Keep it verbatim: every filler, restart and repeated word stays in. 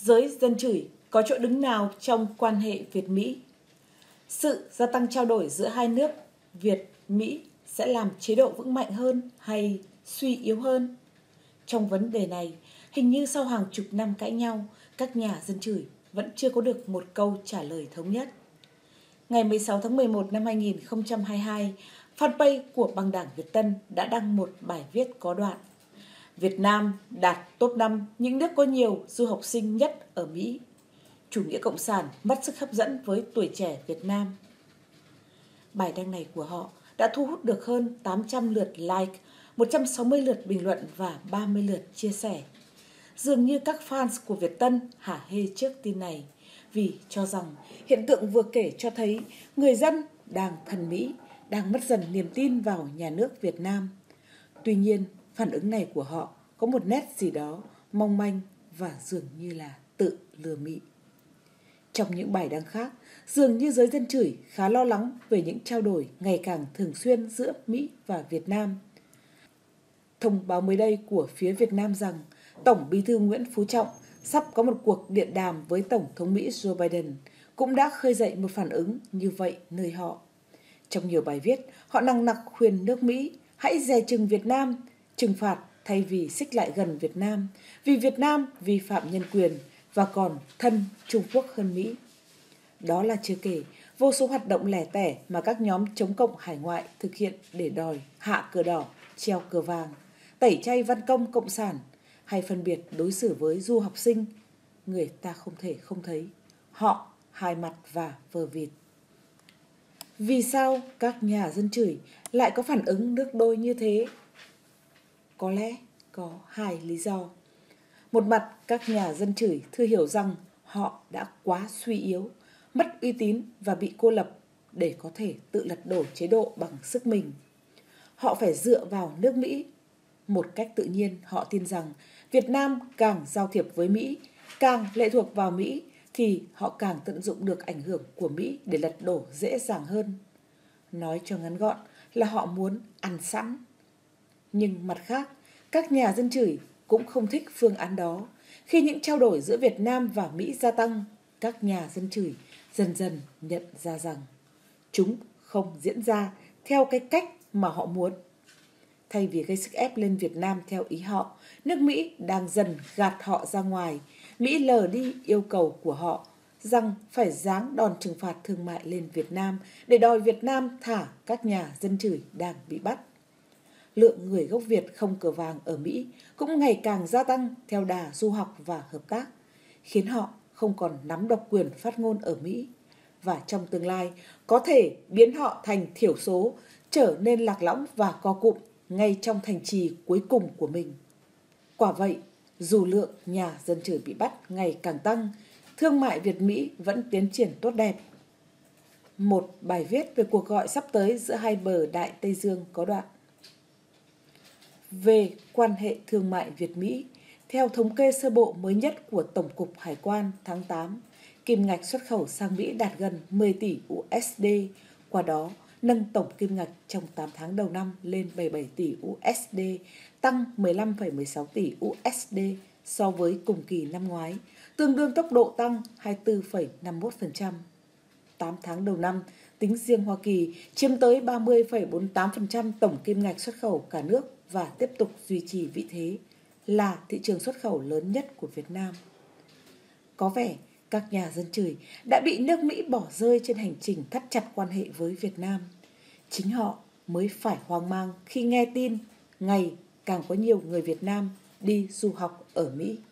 giới dân chửi có chỗ đứng nào trong quan hệ Việt-Mỹ? Sự gia tăng trao đổi giữa hai nước Việt-Mỹ sẽ làm chế độ vững mạnh hơn hay suy yếu hơn? Trong vấn đề này, hình như sau hàng chục năm cãi nhau, các nhà dân chửi vẫn chưa có được một câu trả lời thống nhất. Ngày mười sáu tháng mười một năm hai nghìn không trăm hai mươi hai, fanpage của Băng đảng Việt Tân đã đăng một bài viết có đoạn: Việt Nam đạt top năm những nước có nhiều du học sinh nhất ở Mỹ. Chủ nghĩa cộng sản mất sức hấp dẫn với tuổi trẻ Việt Nam. Bài đăng này của họ đã thu hút được hơn tám trăm lượt like, một trăm sáu mươi lượt bình luận và ba mươi lượt chia sẻ. Dường như các fans của Việt Tân hả hê trước tin này, vì cho rằng hiện tượng vừa kể cho thấy người dân đang thân Mỹ, đang mất dần niềm tin vào nhà nước Việt Nam. Tuy nhiên, phản ứng này của họ có một nét gì đó mong manh và dường như là tự lừa Mỹ. Trong những bài đăng khác, dường như giới dân chửi khá lo lắng về những trao đổi ngày càng thường xuyên giữa Mỹ và Việt Nam. Thông báo mới đây của phía Việt Nam rằng Tổng Bí thư Nguyễn Phú Trọng sắp có một cuộc điện đàm với Tổng thống Mỹ Joe Biden cũng đã khơi dậy một phản ứng như vậy nơi họ. Trong nhiều bài viết, họ nằng nặc khuyên nước Mỹ hãy dè chừng Việt Nam, trừng phạt thay vì xích lại gần Việt Nam, vì Việt Nam vi phạm nhân quyền và còn thân Trung Quốc hơn Mỹ. Đó là chưa kể vô số hoạt động lẻ tẻ mà các nhóm chống cộng hải ngoại thực hiện để đòi hạ cờ đỏ, treo cờ vàng, tẩy chay văn công cộng sản hay phân biệt đối xử với du học sinh. Người ta không thể không thấy họ hai mặt và vờ vịt. Vì sao các nhà dân chửi lại có phản ứng nước đôi như thế? Có lẽ có hai lý do. Một mặt, các nhà dân chửi thừa hiểu rằng họ đã quá suy yếu, mất uy tín và bị cô lập để có thể tự lật đổ chế độ bằng sức mình. Họ phải dựa vào nước Mỹ. Một cách tự nhiên, họ tin rằng Việt Nam càng giao thiệp với Mỹ, càng lệ thuộc vào Mỹ, thì họ càng tận dụng được ảnh hưởng của Mỹ để lật đổ dễ dàng hơn. Nói cho ngắn gọn là họ muốn ăn sẵn. Nhưng mặt khác, các nhà dân chửi cũng không thích phương án đó. Khi những trao đổi giữa Việt Nam và Mỹ gia tăng, các nhà dân chửi dần dần nhận ra rằng chúng không diễn ra theo cái cách mà họ muốn. Thay vì gây sức ép lên Việt Nam theo ý họ, nước Mỹ đang dần gạt họ ra ngoài. Mỹ lờ đi yêu cầu của họ rằng phải giáng đòn trừng phạt thương mại lên Việt Nam để đòi Việt Nam thả các nhà dân chửi đang bị bắt. Lượng người gốc Việt không cờ vàng ở Mỹ cũng ngày càng gia tăng theo đà du học và hợp tác, khiến họ không còn nắm độc quyền phát ngôn ở Mỹ và trong tương lai có thể biến họ thành thiểu số, trở nên lạc lõng và co cụm ngay trong thành trì cuối cùng của mình. Quả vậy, dù lượng nhà dân chửi bị bắt ngày càng tăng, thương mại Việt-Mỹ vẫn tiến triển tốt đẹp. Một bài viết về cuộc gọi sắp tới giữa hai bờ Đại Tây Dương có đoạn: Về quan hệ thương mại Việt-Mỹ, theo thống kê sơ bộ mới nhất của Tổng cục Hải quan tháng tám, kim ngạch xuất khẩu sang Mỹ đạt gần mười tỷ u ét đê, qua đó nâng tổng kim ngạch trong tám tháng đầu năm lên bảy mươi bảy tỷ u ét đê, tăng mười lăm phẩy mười sáu tỷ u ét đê so với cùng kỳ năm ngoái, tương đương tốc độ tăng hai mươi tư phẩy năm mươi mốt phần trăm. tám tháng đầu năm, tính riêng Hoa Kỳ chiếm tới ba mươi phẩy bốn mươi tám phần trăm tổng kim ngạch xuất khẩu cả nước và tiếp tục duy trì vị thế là thị trường xuất khẩu lớn nhất của Việt Nam. Có vẻ các nhà dân chửi đã bị nước Mỹ bỏ rơi trên hành trình thắt chặt quan hệ với Việt Nam. Chính họ mới phải hoang mang khi nghe tin ngày càng có nhiều người Việt Nam đi du học ở Mỹ.